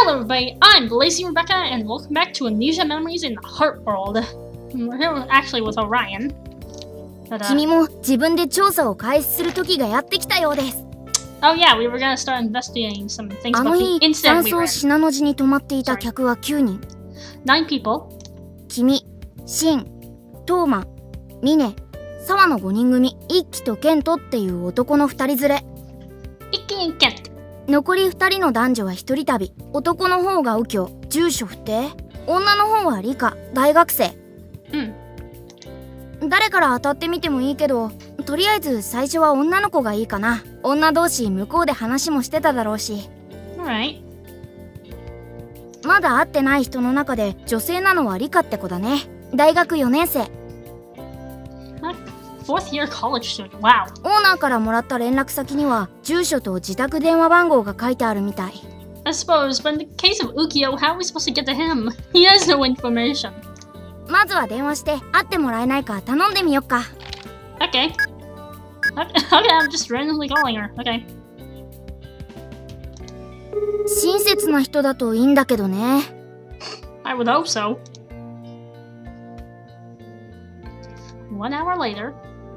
Hello everybody, I'm Lazy Rebecca and welcome back to Amnesia Memories in the Heart World. We're here actually with Orion. But, 君も自分で調査を開始する時がやってきたようです。 Oh yeah, we were gonna start investigating some things あ about の the 日、 incident 山 we 荘 were in. 信濃路に泊まっていた客は9人。 9 people. 君、シン、トーマ、ミネ、沢の5人組、一輝とケントっていう男の2人連れ。 Ikki and Kent. 残り2人の男女は1人旅。男の方が右京、住所不定。女の方は理科、大学生。誰から当たってみてもいいけど、とりあえず最初は女の子がいいかな。女同士向こうで話もしてただろうし。 Alright. まだ会ってない人の中で女性なのはリカって子だね。大学4年生。 Fourth year college student. Wow. オーナーからもらった連絡先には住所と自宅電話番号が書いてあるみたい。 I suppose, but in the case of Ukyo, how are we supposed to get to him? He has no information. まずは電話して会ってもらえないか頼んでみよっか。 Okay. Okay, I'm just randomly calling her. Okay. 親切な人だといいんだけどね。 I would hope so. 1 hour later.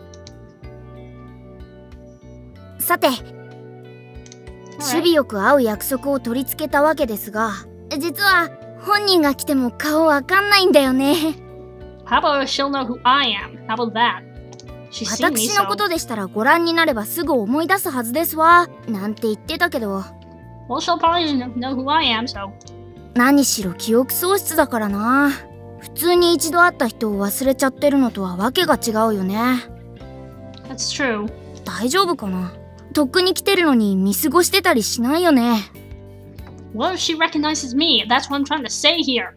さて、守備よく会う約束を取り付けたわけですが、実は本人が来ても顔わかんないんだよね。 How about she'll know who I am? How about that? She's seen me, 私の so... ことでしたらご覧になればすぐ思い出すはずですわ。なんて言ってたけど。 Well, she'll probably know who I am, so... 何しろ記憶喪失だからな。普通に一度会った人を忘れちゃってるのとはわけが違うよね。 That's true. 大丈夫かな。とっくに来てるのに見過ごしてたりしないよね。 What if she recognizes me? That's what I'm trying to say here.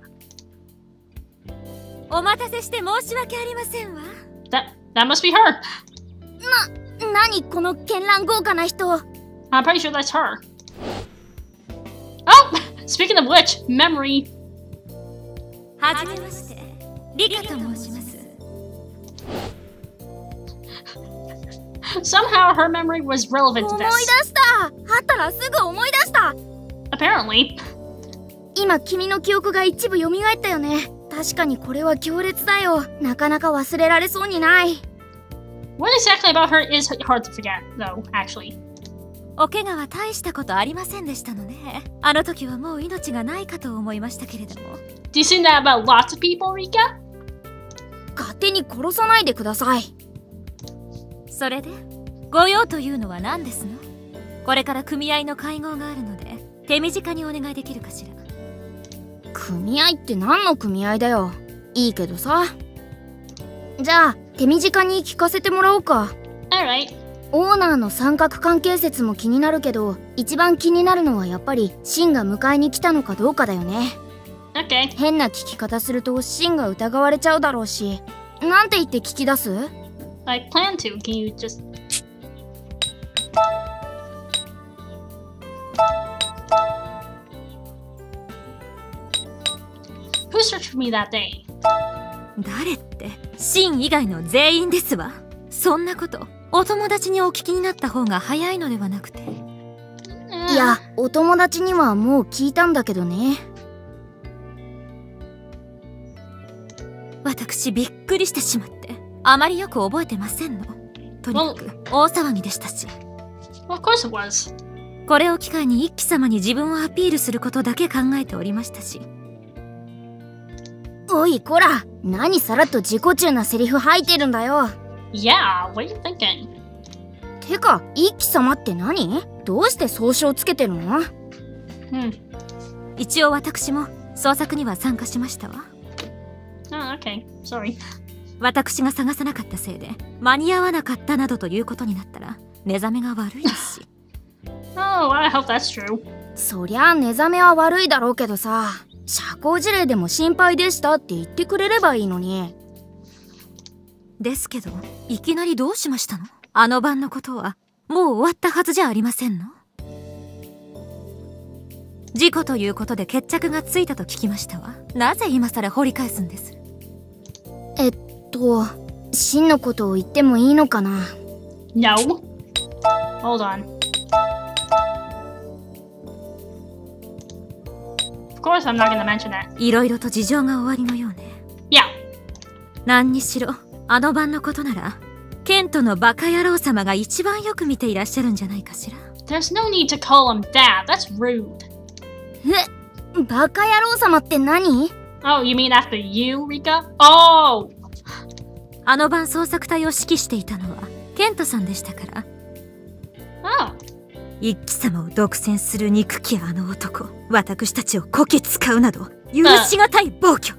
お待たせして申し訳ありませんわ。 That must be her. 何この絢爛豪華な人。 I'm pretty sure that's her. Oh! Speaking of which, memory. はじめまして、リカと申します。 Somehow her memory was relevant to 思い this. 出した。会ったらすぐ思い出した。 Apparently. 今君の記憶が一部蘇ったよね。確かにこれは強烈だよ。なかなか忘れられそうにない。 What exactly about her is hard to forget, though, actually. お怪我は大したことありませんでしたのね。あの時はもう命がないかと思いましたけれども。 Do you see that about lots of people, Rika? 勝手に殺さないでください。 それでご用というのは何ですの？これから組合の会合があるので手短にお願いできるかしら。 組合って何の組合だよ。いいけどさ。じゃあ手短に聞かせてもらおうか。 Alright. オーナーの三角関係説も気になるけど、一番気になるのはやっぱりシンが迎えに来たのかどうかだよね。 Okay. 変な聞き方するとシンが疑われちゃうだろうし。なんて言って聞き出す？ I plan to. Can you just... Who searched for me that day? 誰って、シン以外の全員ですわ。そんなことお友達にお聞きになった方が早いのではなくて。 いや、お友達にはもう聞いたんだけどね。 私びっくりしてしまってあまりよく覚えてませんの。とにかく大騒ぎでしたし。 Well, of course it was. これを機会に一輝様に自分をアピールすることだけ考えておりましたし。 おいこら、何さらっと自己中なセリフ吐いてるんだよ。 Yeah, what are you thinking? てか一輝様って何？どうして総称つけてるの？ 一応私も捜索には参加しましたわ。 Oh, okay. Sorry. 私が探さなかったせいで間に合わなかったなどということになったら寝覚めが悪いですし。 Oh, I hope that's true. そりゃ寝覚めは悪いだろうけどさ、社交辞令でも心配でしたって言ってくれればいいのに。 ですけどいきなりどうしましたの？あの晩のことはもう終わったはずじゃありませんの？事故ということで決着がついたと聞きましたわ。なぜ今さら掘り返すんです？ シンのことを言ってもいいのかな？ No. Hold on. Of course I'm not gonna mention it. いろいろと事情がおありのようね。 Yeah. 何にしろあの晩のことならケントのバカ野郎様が一番よく見ていらっしゃるんじゃないかしら。 There's no need to call him dad. That's rude. バカ野郎様って何？ Oh, you mean after you, Rika? Oh! あの晩捜索隊を指揮していたのはケントさんでしたから。 Oh. 一騎様を独占する憎きあの男、私たちをこき使うなど許しがたい暴挙。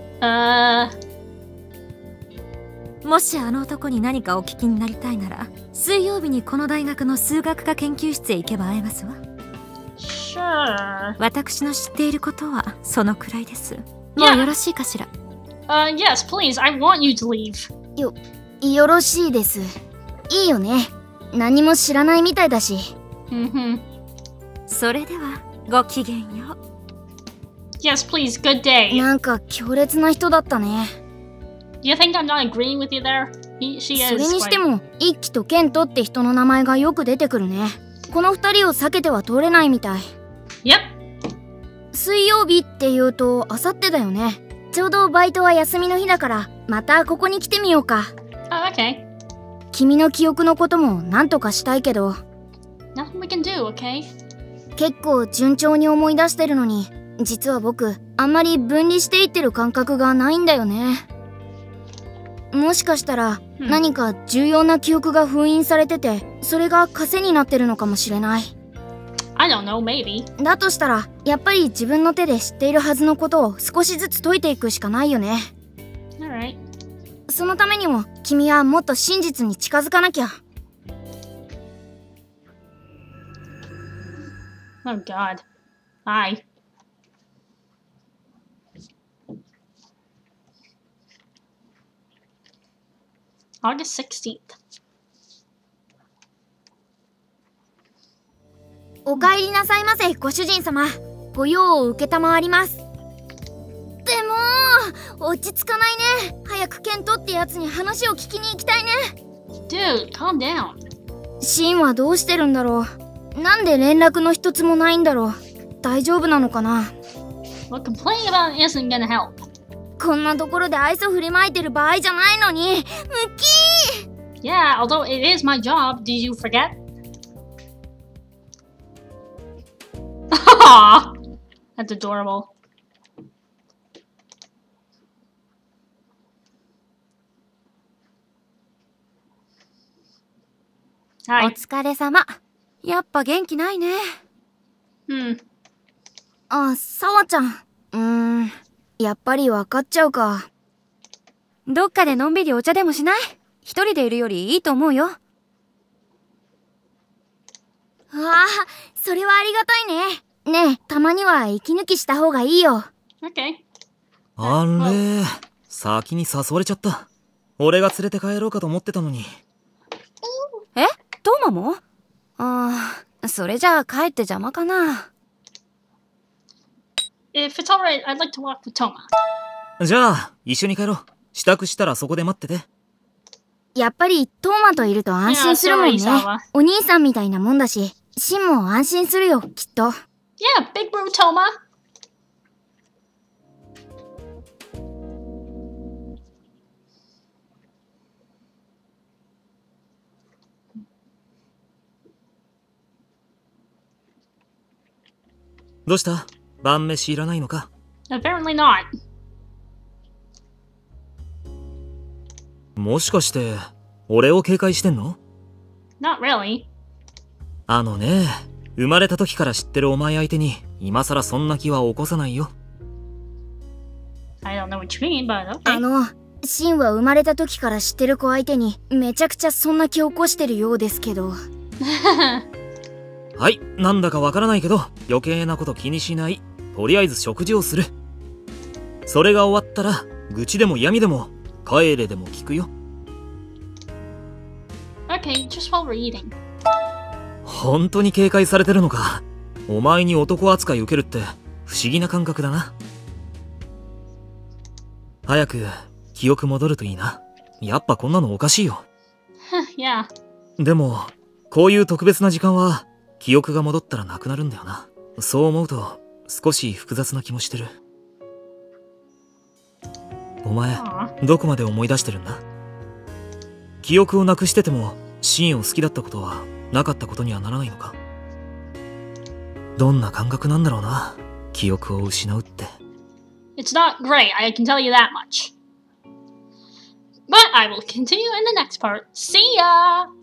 もしあの男に何かお聞きになりたいなら、水曜日にこの大学の数学科研究室へ行けば会えますわ。 Sure. 私の知っていることはそのくらいです。もうよろしいかしら。 Yes, please. I want you to leave. よろしいです。いいよね。何も知らないみたいだし。 それではごきげんよう。 Yes, please. Good day. なんか強烈な人だったね。 You think I'm not agreeing with you there? She is. それにしても一輝とケントって人の名前がよく出てくるね。この二人を避けては通れないみたい。 Yep. 水曜日って言うとあさってだよね。ちょうどバイトは休みの日だからまたここに来てみようか。 Oh, okay. 君の記憶のことも何とかしたいけど。 Nothing we can do, okay? 結構順調に思い出してるのに、実は僕あんまり分離していってる感覚がないんだよね。もしかしたら何か重要な記憶が封印されてて、それが枷になってるのかもしれない。 I don't know, maybe. だとしたらやっぱり自分の手で知っているはずのことを少しずつ解いていくしかないよね。 Alright. そのためにも君はもっと真実に近づかなきゃ。 Oh, God. Hi. August 16th. お帰りなさいませ、ご主人様。ご用を承ります。でも落ち着かないね。早くケントってやつに話を聞きに行きたいね。 Dude, calm down. シンはどうしてるんだろう。なんで連絡の一つもないんだろう。大丈夫なのかな。 What complaining about isn't gonna help. こんなところで愛想振りまいてる場合じゃないのに。ムキー。 Yeah, although it is my job, did you forget? Aww, that's adorable. お Hi. 疲れ様。やっぱ元気ないね。 あ、サワちゃん。やっぱり分かっちゃうか。 どっかでのんびりお茶でもしない？一人でいるよりいいと思うよ。 わあ、それはありがたいね。ねえ、たまには息抜きした方がいいよ。 Okay. あれ、先に誘われちゃった。俺が連れて帰ろうかと思ってたのに。 え？トーマも？ああ、それじゃあ帰って邪魔かな。 If it's alright, I'd like to walk with Toma. じゃあ、一緒に帰ろう。支度したらそこで待ってて。 やっぱりトーマといると安心するもんね。 いや、そういいさわ。 お兄さんみたいなもんだし、シンも安心するよ、きっと。 Yeah, big bro Toma. 「どうした？晩飯いらないのか？」 Apparently not. もしかして俺を警戒してんの？ Not really. あのね、生まれた時から知ってるお前相手に今さらそんな気は起こさないよ。 I don't know what you mean, but okay. シンは生まれた時から知ってる子相手にめちゃくちゃそんな気を起こしてるようですけど。 はい、なんだかわからないけど余計なこと気にしない。とりあえず食事をする。それが終わったら愚痴でも嫌味でも帰れでも聞くよ。 Okay, just while we're eating. 本当に警戒されてるのか。お前に男扱い受けるって不思議な感覚だな。早く記憶戻るといいな。やっぱこんなのおかしいよ。 Yeah. でもこういう特別な時間は記憶が戻ったらなくなるんだよな。そう思うと少し複雑な気もしてる。お前、 Aw. どこまで思い出してるんだ？記憶をなくしてても、シーンを好きだったことはなかったことにはならないのか？どんな感覚なんだろうな、記憶を失うって。 It's not great, I can tell you that much. But I will continue in the next part. See ya!